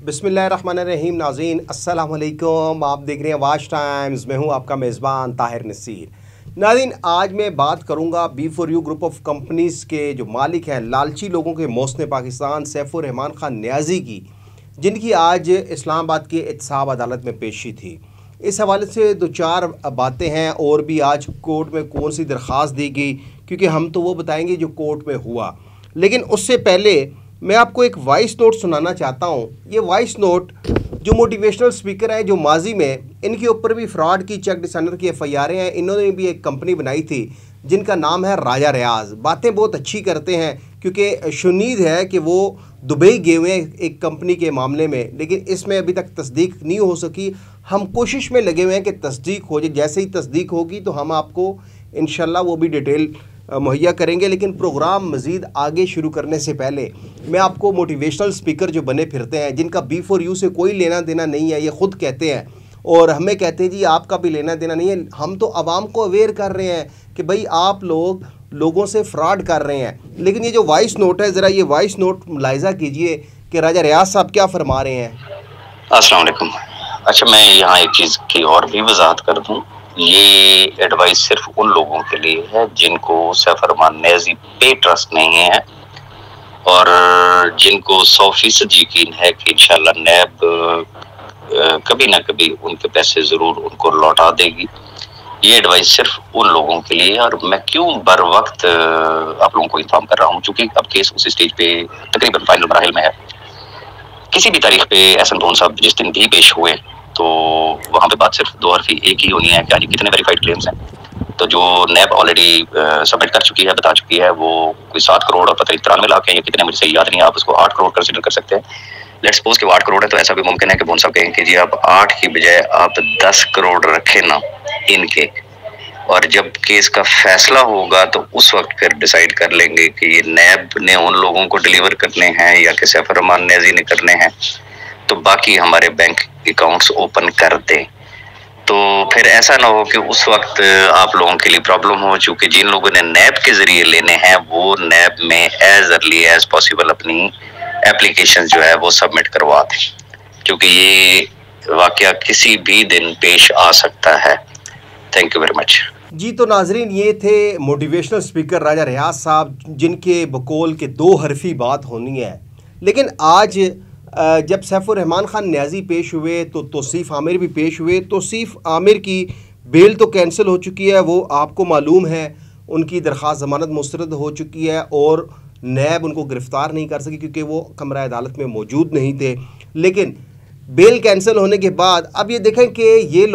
बिस्मिल्लाहिर्रहमानिर्रहीम। नाज़रीन अस्सलाम वालेकुम। आप देख रहे हैं वाच टाइम्स। मैं हूं आपका मेज़बान ताहिर नसीर। नाज़रीन, आज मैं बात करूंगा B4U ग्रुप ऑफ कंपनीज़ के जो मालिक हैं, लालची लोगों के मौसम पाकिस्तान सैफुर रहमान खान न्याजी की, जिनकी आज इस्लामाबाद के एहतसाब अदालत में पेशी थी। इस हवाले से दो चार बातें हैं और भी आज कोर्ट में कौन सी दरख्वास्त दी गई, क्योंकि हम तो वो बताएंगे जो कोर्ट में हुआ। लेकिन उससे पहले मैं आपको एक वॉइस नोट सुनाना चाहता हूँ। ये वॉइस नोट जो मोटिवेशनल स्पीकर हैं, जो माजी में इनके ऊपर भी फ्रॉड की, चेक डिसाइनर की FIR हैं, इन्होंने भी एक कंपनी बनाई थी जिनका नाम है राजा रियाज। बातें बहुत अच्छी करते हैं क्योंकि शुनीद है कि वो दुबई गए हुए हैं एक कंपनी के मामले में, लेकिन इसमें अभी तक तस्दीक नहीं हो सकी। हम कोशिश में लगे हुए हैं कि तस्दीक हो जाए। जैसे ही तस्दीक होगी तो हम आपको इंशाल्लाह वो भी डिटेल मुहैया करेंगे। लेकिन प्रोग्राम मज़ीद आगे शुरू करने से पहले मैं आपको मोटिवेशनल स्पीकर जो बने फिरते हैं, जिनका B4U से कोई लेना देना नहीं है, ये ख़ुद कहते हैं और हमें कहते हैं जी आपका भी लेना देना नहीं है। हम तो आवाम को अवेयर कर रहे हैं कि भाई आप लोगों से फ्रॉड कर रहे हैं। लेकिन ये जो वॉइस नोट है, ज़रा ये वॉइस नोट मुलाहिज़ा कीजिए कि राजा रियाज साहब क्या फरमा रहे हैं। अस्सलाम वालेकुम। अच्छा, मैं यहाँ एक चीज़ की और भी वजाहत कर दूँ। ये एडवाइस सिर्फ उन लोगों के लिए है जिनको सैफुर रहमान न्याजी पे ट्रस्ट नहीं है और जिनको 100% यकीन है कि इंशाल्लाह नैब कभी ना कभी उनके पैसे ज़रूर उनको लौटा देगी। ये एडवाइस सिर्फ उन लोगों के लिए है। और मैं क्यों बर वक्त आप लोगों को इन्फॉर्म कर रहा हूँ, चूँकि अब केस उस स्टेज पे तकरीबन फाइनल मराहिल में है। किसी भी तारीख पे एहसन लोन साहब जिस दिन भी पेश हुए तो वहाँ पे बात सिर्फ दो हरफी एक ही होनी है कि आज कितने वेरीफाइड क्लेम्स हैं। तो जो नैब ऑलरेडी सबमिट कर चुकी है, बता चुकी है, वो कोई 7 करोड़ और पता नहीं 93 लाख है या कितने, मुझे सही याद नहीं। आप उसको 8 करोड़ कंसिडर कर सकते हैं। लेट्स सपोज कि वो 8 करोड़ है, तो ऐसा भी मुमकिन है कि बोन साहब कहें कि जी आप 8 की बजाय आप 10 करोड़ रखें ना इनके, और जब केस का फैसला होगा तो उस वक्त फिर डिसाइड कर लेंगे कि ये नैब ने उन लोगों को डिलीवर करने हैं या कि सैफुर रहमान न्याजी ने करने हैं। तो बाकी हमारे बैंक अकाउंट्स ओपन कर दें, तो फिर ऐसा ना हो कि उस वक्त आप लोगों के लिए प्रॉब्लम हो। चूंकि जिन लोगों ने नैब के जरिए लेने हैं वो नैब में एज अर्ली एज पॉसिबल अपनी एप्लीकेशन जो है वो सबमिट करवा दें, क्योंकि ये वाकया किसी भी दिन पेश आ सकता है। Thank you very much ji. तो नाजरीन, ये थे मोटिवेशनल स्पीकर राजा रियाज साहब, जिनके बकौल के 2 हरफी बात होनी है। लेकिन आज जब सैफुर रहमान खान न्याजी पेश हुए तो तौसीफ़ आमिर भी पेश हुए। तौसीफ़ आमिर की बेल तो कैंसिल हो चुकी है, वो आपको मालूम है। उनकी दरख्वास्त ज़मानत मुस्तरद हो चुकी है और नैब उनको गिरफ़्तार नहीं कर सकी क्योंकि वो कमरा अदालत में मौजूद नहीं थे। लेकिन बेल कैंसिल होने के बाद अब ये देखें कि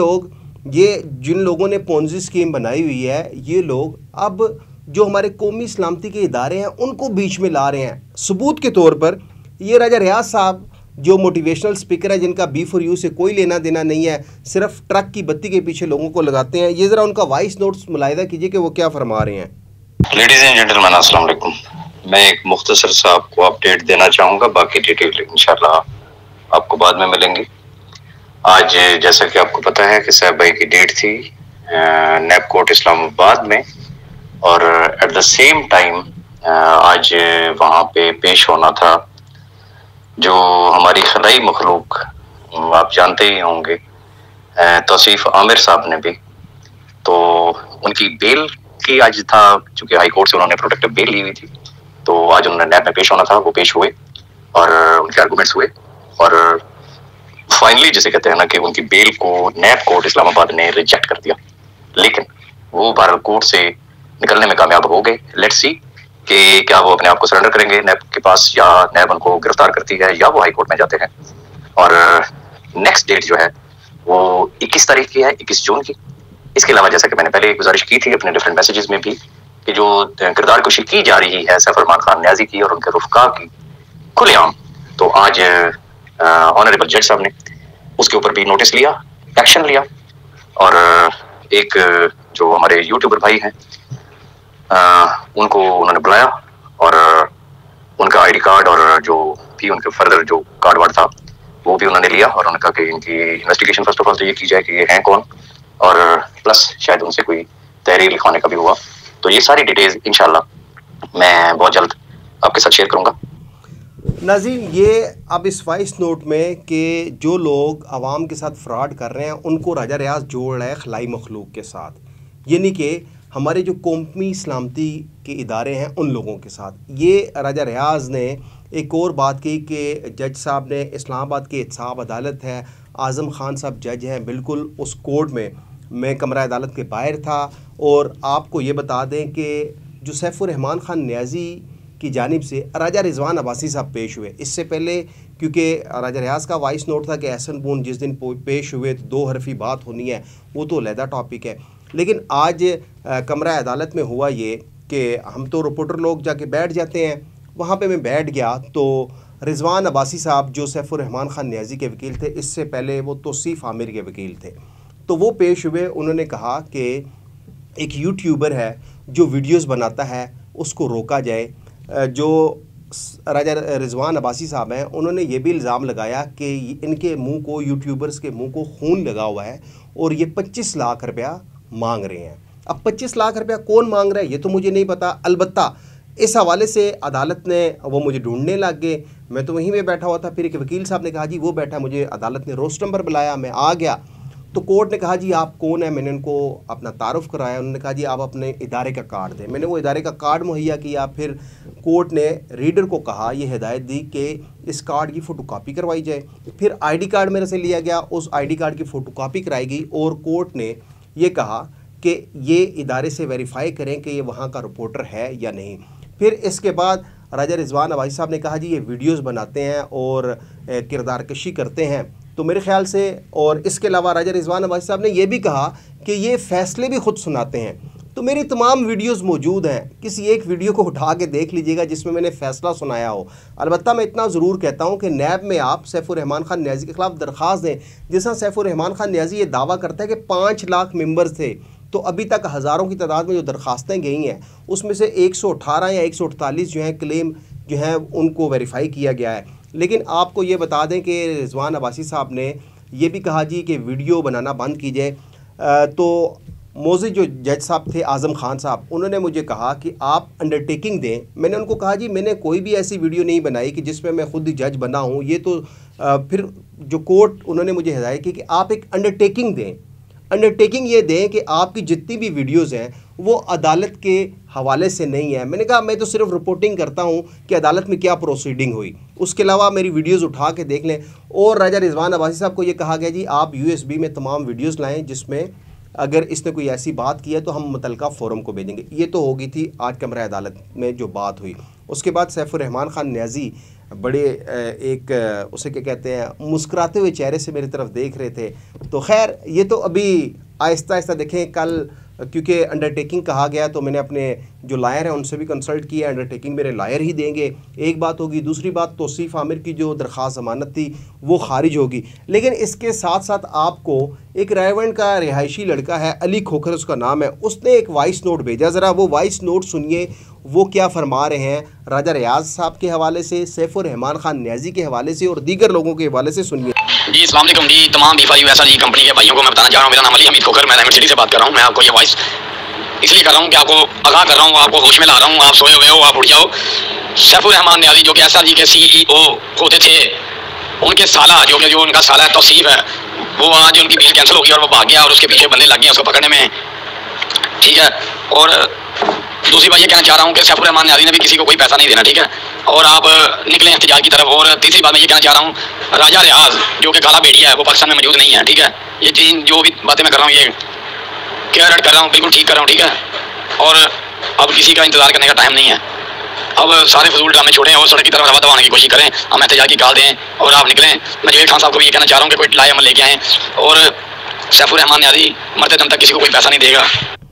ये जिन लोगों ने पोंजी स्कीम बनाई हुई है, ये लोग अब जो हमारे कौमी सलामती के इदारे हैं उनको बीच में ला रहे हैं। सबूत के तौर पर ये राजा रियाज साहब जो मोटिवेशनल स्पीकर है, जिनका B4U से कोई लेना देना नहीं है, सिर्फ ट्रक की बत्ती के पीछे लोगों को लगाते हैं। ये ज़रा उनका वॉइस नोट्स मुलाहिज़ा कीजिए कि वो क्या फरमा रहे हैं। लेडीज एंड जेंटलमैन, अस्सलाम वालेकुम। मैं एक मुख्तसर सा आपको अपडेट देना चाहूँगा, बाकी डिटेल इंशाल्लाह आपको बाद में मिलेंगी। आज जैसा कि आपको पता है कि साहब भाई की डेट थी नैब कोर्ट इस्लामाबाद में, और एट द सेम टाइम आज वहाँ पे पेश होना था जो हमारी खलाई मखलूक, आप जानते ही होंगे, तौसीफ़ आमिर साहब ने भी। तो उनकी बेल की आज था, चूँकि हाई कोर्ट से उन्होंने प्रोटेक्टिव बेल ली हुई थी, तो आज उन्होंने नैब में पेश होना था। वो पेश हुए और उनके आर्गूमेंट्स हुए और फाइनली जिसे कहते हैं ना कि उनकी बेल को नैब कोर्ट इस्लामाबाद ने रिजेक्ट कर दिया। लेकिन वो बहरहाल कोर्ट से निकलने में कामयाब हो गए। लेट्स सी कि क्या वो अपने आप को सरेंडर करेंगे नैब के पास, या नैब उनको गिरफ्तार करती है, या वो हाई कोर्ट में जाते हैं। और नेक्स्ट डेट जो है वो 21 तारीख की है, 21 जून की। इसके अलावा जैसा कि मैंने पहले गुजारिश की थी अपने डिफरेंट मैसेजेस में भी कि जो किरदार कुशी की जा रही है सैफुर रहमान खान न्याजी की और उनके रुफका की खुलेआम, तो आज ऑनरेबल जज साहब ने उसके ऊपर भी नोटिस लिया, एक्शन लिया। और एक जो हमारे यूट्यूबर भाई हैं उनको उन्होंने बुलाया और उनका आईडी कार्ड और जो भी उनके फर्दर जो कार्ड वार्ड था वो भी उन्होंने लिया। और उन्होंने कहा कि इनकी इन्वेस्टिगेशन फर्स्ट ऑफ ऑल तो ये की जाए कि ये हैं कौन, और प्लस शायद उनसे कोई तहरीर लिखवाने का भी हुआ। तो ये सारी डिटेल्स इंशाल्लाह मैं बहुत जल्द आपके साथ शेयर करूंगा। नाज़रीन, ये अब इस वॉइस नोट में कि जो लोग आवाम के साथ फ्रॉड कर रहे हैं उनको राजा रियाज जोड़ रहा है खलाई मखलूक के साथ, यानी कि हमारे जो कौमी सलामती के इदारे हैं उन लोगों के साथ। ये राजा रियाज ने एक और बात की कि जज साहब ने इस्लामाबाद की एहतसाब अदालत है, आज़म खान साहब जज हैं, बिल्कुल उस कोर्ट में मैं कमरा अदालत के बाहर था। और आपको ये बता दें कि जो सैफुर रहमान खान न्याजी की जानिब से राजा रिजवान अब्बासी साहब पेश हुए, इससे पहले क्योंकि राजा रियाज का वॉइस नोट था कि एहसन बून जिस दिन पेश हुए तो 2 हरफी बात होनी है, वो तो अलहदा टॉपिक है। लेकिन आज कमरा अदालत में हुआ ये कि हम तो रिपोर्टर लोग जाके बैठ जाते हैं, वहाँ पे मैं बैठ गया तो रिजवान अब्बासी साहब जो सैफुर रहमान खान न्याजी के वकील थे, इससे पहले वो तौसीफ़ आमिर के वकील थे, तो वो पेश हुए। उन्होंने कहा कि एक यूट्यूबर है जो वीडियोस बनाता है उसको रोका जाए। जो राजा रिजवान अब्बासी साहब हैं उन्होंने ये भी इल्ज़ाम लगाया कि इनके मुंह को, यूट्यूबर्स के मुंह को खून लगा हुआ है और ये 25 लाख रुपया मांग रहे हैं। अब 25 लाख रुपया कौन मांग रहा है ये तो मुझे नहीं पता, अलबत्ता इस हवाले से अदालत ने वो मुझे ढूंढने लग गए। मैं तो वहीं में बैठा हुआ था, फिर एक वकील साहब ने कहा जी वो बैठा, मुझे अदालत ने रोस्ट नंबर बुलाया, मैं आ गया तो कोर्ट ने कहा जी आप कौन है, मैंने उनको अपना तारुफ कराया। उन्होंने कहा जी आप अपने इदारे का कार्ड दें, मैंने वो इदारे का कार्ड मुहैया किया। फिर कोर्ट ने रीडर को कहा, ये हिदायत दी कि इस कार्ड की फ़ोटोकॉपी करवाई जाए। फिर आईडी कार्ड मेरे से लिया गया, उस आईडी कार्ड की फ़ोटोकॉपी कराई गई और कोर्ट ने ये कहा कि ये इदारे से वेरीफाई करें कि ये वहाँ का रिपोर्टर है या नहीं। फिर इसके बाद राजा रिजवान अब्बासी साहब ने कहा जी ये वीडियोज़ बनाते हैं और किरदार कशी करते हैं, तो मेरे ख्याल से। और इसके अलावा राजा रिजवान अब्बासी साहब ने यह भी कहा कि ये फ़ैसले भी ख़ुद सुनाते हैं। तो मेरी तमाम वीडियोस मौजूद हैं, किसी एक वीडियो को उठा के देख लीजिएगा जिसमें मैंने फ़ैसला सुनाया हो। अलबत्ता मैं इतना ज़रूर कहता हूँ कि नैब में आप सैफुर रहमान खान न्याजी के ख़िलाफ़ दरख्वास्त दें। जिस तरह सैफुर रहमान खान न्याजी ये दावा करता है कि 5 लाख मेंबर्स थे, तो अभी तक हज़ारों की तादाद में जो दरख्वास्तें गई हैं उसमें से 118 या 148 जो हैं क्लेम जो हैं उनको वेरीफाई किया गया है। लेकिन आपको ये बता दें कि रिजवान अब्बासी साहब ने ये भी कहा जी कि वीडियो बनाना बंद कीजिए। तो मौजूद जो जज साहब थे आज़म खान साहब, उन्होंने मुझे कहा कि आप अंडरटेकिंग दें। मैंने उनको कहा जी मैंने कोई भी ऐसी वीडियो नहीं बनाई कि जिसमें मैं खुद ही जज बना हूँ, ये तो फिर जो कोर्ट उन्होंने मुझे हिदायत की कि आप एक अंडरटेकिंग दें। अंडरटेकिंग ये दें कि आपकी जितनी भी वीडियोज़ हैं वो अदालत के हवाले से नहीं है। मैंने कहा मैं तो सिर्फ रिपोर्टिंग करता हूँ कि अदालत में क्या प्रोसीडिंग हुई, उसके अलावा मेरी वीडियोज़ उठा के देख लें। और राजा रिजवान अब्बासी साहब को ये कहा गया जी आप USB में तमाम वीडियोज़ लाएँ जिसमें अगर इसने कोई ऐसी बात की है तो हम मुतलका फ़ोरम को भेजेंगे। ये तो होगी थी आज कमरा अदालत में जो बात हुई। उसके बाद सैफुर रहमान खान न्याजी बड़े एक उसे क्या कहते हैं मुस्कुराते हुए चेहरे से मेरी तरफ देख रहे थे। तो खैर ये तो अभी आहिस्ता आहिस्ता देखें। कल क्योंकि अंडरटेकिंग कहा गया तो मैंने अपने जो लायर हैं उनसे भी कंसल्ट किया, अंडरटेकिंग मेरे लायर ही देंगे, एक बात होगी। दूसरी बात तौसीफ़ आमिर की जो दरख्वास्त ज़मानत थी वो खारिज होगी। लेकिन इसके साथ साथ आपको एक रायवंड का रिहायशी लड़का है, अली खोखर उसका नाम है, उसने एक वॉइस नोट भेजा। ज़रा वो वॉइस नोट सुनिए वो क्या फरमा रहे हैं राजा रियाज साहब के हवाले से, सैफुर रहमान खान न्याजी के हवाले से और दीगर लोगों के हवाले से सुनिए। जी अस्सलाम वालेकुम जी, तमाम B4USRG कंपनी के भाइयों को मैं बताना चाह रहा हूँ, मेरा नाम अली हमीद खोखर, मैं रहमत सिटी से बात कर रहा हूँ। मैं आपको ये वॉइस इसलिए कर रहा हूँ कि आपको आगाह कर रहा हूँ, आपको होश में ला रहा हूँ। आप सोए हुए हो, आप उठ जाओ। सैफुर रहमान न्याजी जो कि SRG के CEO होते थे, उनके साला जो उनका साला तौसीफ है, वो आज उनकी बेल कैंसिल हो गई और वो भाग गया और उसके पीछे बंदे लग गए उसको पकड़ने में, ठीक है। और दूसरी बात ये कहना चाह रहा हूँ कि सैफुर रहमान न्याजी ने भी किसी को कोई पैसा नहीं देना, ठीक है, और आप निकले एहतजाज की तरफ। और तीसरी बात मैं ये कहना चाह रहा हूँ, राजा रियाज जो कि काला भेड़िया है वो पाकिस्तान में मौजूद नहीं है, ठीक है। ये तीन जो भी बातें मैं कर रहा हूँ ये केयर कर रहा हूँ, बिल्कुल ठीक कर रहा हूँ, ठीक है। और अब किसी का इंतजार करने का टाइम नहीं है। अब सारे फजूल ड्रामे छोड़ें और सड़क की तरफ रवा दबाने की कोशिश करें, हम एहतजाज की कॉल दें और आप निकलें। मैं जवेद खान साहब को भी ये कहना चाह रहा हूँ कि कोई लाए अमल लेके आएँ और सैफुर रहमान न्याजी मरते दम तक किसी को कोई पैसा नहीं देगा।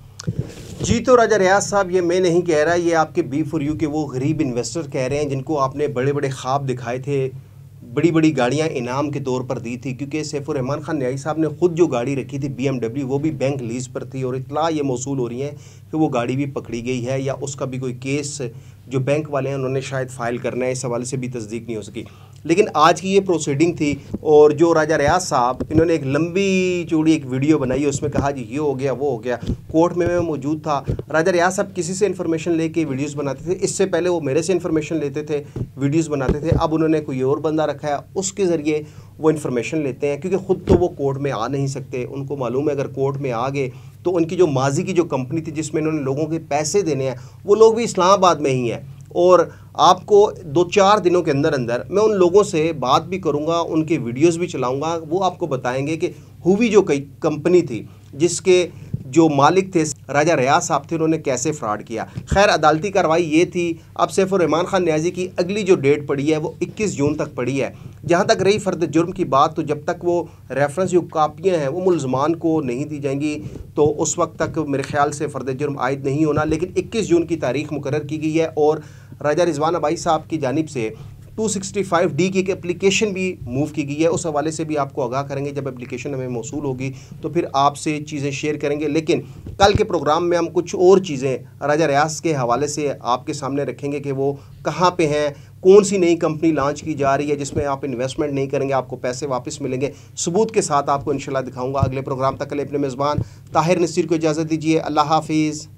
जी तो राजा रियाज साहब, ये मैं नहीं कह रहा, ये आपके B4U के वो गरीब इन्वेस्टर कह रहे हैं जिनको आपने बड़े बड़े ख्वाब दिखाए थे, बड़ी बड़ी गाड़ियां इनाम के तौर पर दी थी। क्योंकि सैफुर रहमान खान न्याजी साहब ने ख़ुद जो गाड़ी रखी थी BMW, वो भी बैंक लीज़ पर थी और इत्तला ये मौसूल हो रही है कि वो गाड़ी भी पकड़ी गई है या उसका भी कोई केस जो बैंक वाले हैं उन्होंने शायद फ़ाइल करना है, इस हवाले से भी तस्दीक नहीं हो सकी। लेकिन आज की ये प्रोसीडिंग थी और जो राजा रियाज साहब इन्होंने एक लंबी चौड़ी एक वीडियो बनाई है, उसमें कहा जी ये हो गया वो हो गया। कोर्ट में मैं मौजूद था। राजा रियाज साहब किसी से इन्फॉर्मेशन लेके वीडियोस बनाते थे, इससे पहले वो मेरे से इन्फॉर्मेशन लेते थे, वीडियोस बनाते थे। अब उन्होंने कोई और बंदा रखा है, उसके ज़रिए वो इन्फॉर्मेशन लेते हैं, क्योंकि ख़ुद तो वो कोर्ट में आ नहीं सकते। उनको मालूम है अगर कोर्ट में आ गए तो उनकी जो माजी की जो कंपनी थी जिसमें इन्होंने लोगों के पैसे देने हैं, वो लोग भी इस्लामाबाद में ही हैं। और आपको 2-4 दिनों के अंदर अंदर मैं उन लोगों से बात भी करूंगा, उनके वीडियोस भी चलाऊंगा। वो आपको बताएंगे कि हुवी जो कई कंपनी थी जिसके जो मालिक थे राजा रियाज साहब थे, उन्होंने कैसे फ्रॉड किया। खैर अदालती कार्रवाई ये थी। अब सैफुर्रहमान खान न्याजी की अगली जो डेट पड़ी है वो 21 जून तक पड़ी है। जहाँ तक रही फ़र्द जुर्म की बात, तो जब तक वो रेफरेंस जो कापियाँ हैं वो मुल्ज़मान को नहीं दी जाएंगी तो उस वक्त तक मेरे ख्याल से फ़र्द जुर्म आयद नहीं होना। लेकिन 21 जून की तारीख मुकर्रर की गई है और राजा रिजवान अबाई साहब की जानिब से 265D की एक एप्लीकेशन भी मूव की गई है। उस हवाले से भी आपको आगाह करेंगे। जब एप्लीकेशन हमें मौसूल होगी तो फिर आपसे चीज़ें शेयर करेंगे। लेकिन कल के प्रोग्राम में हम कुछ और चीज़ें राजा रियाज के हवाले से आपके सामने रखेंगे कि वो कहाँ पे हैं, कौन सी नई कंपनी लॉन्च की जा रही है जिसमें आप इन्वेस्टमेंट नहीं करेंगे आपको पैसे वापस मिलेंगे। सबूत के साथ आपको इंशाल्लाह दिखाऊंगा। अगले प्रोग्राम तक के लिए अपने मेज़बान ताहिर नसीर को इजाज़त दीजिए। अल्लाह हाफिज़।